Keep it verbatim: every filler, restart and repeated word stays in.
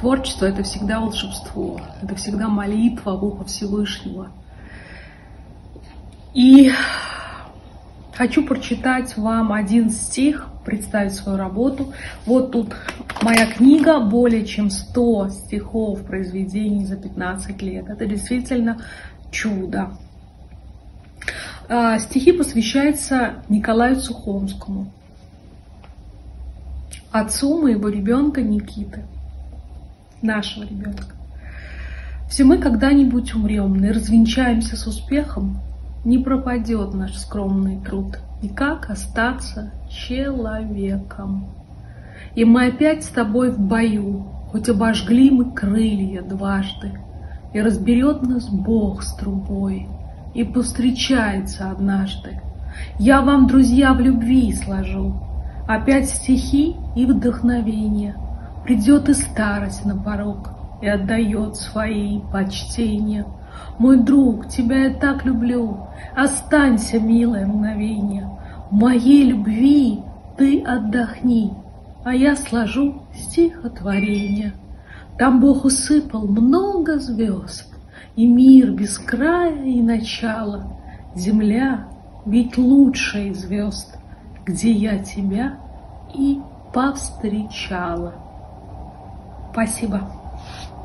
Творчество — это всегда волшебство, это всегда молитва в ухо Всевышнего. И хочу прочитать вам один стих, представить свою работу. Вот тут моя книга, более чем сто стихов, произведений за пятнадцать лет. Это действительно чудо. Стихи посвящаются Николаю Сухомскому, отцу моего ребенка Никиты, нашего ребенка. Все мы когда-нибудь умрем и развенчаемся с успехом. Не пропадет наш скромный труд, и как остаться человеком. И мы опять с тобой в бою, хоть обожгли мы крылья дважды, и разберет нас Бог с трубой, и повстречается однажды. Я вам, друзья, в любви сложу опять стихи и вдохновение. Придет и старость на порог, и отдает свои почтения. Мой друг, тебя я так люблю, останься, милое мгновение. В моей любви ты отдохни, а я сложу стихотворение. Там Бог усыпал много звезд, и мир без края и начала. Земля ведь лучшая звезд, где я тебя и повстречала. Спасибо.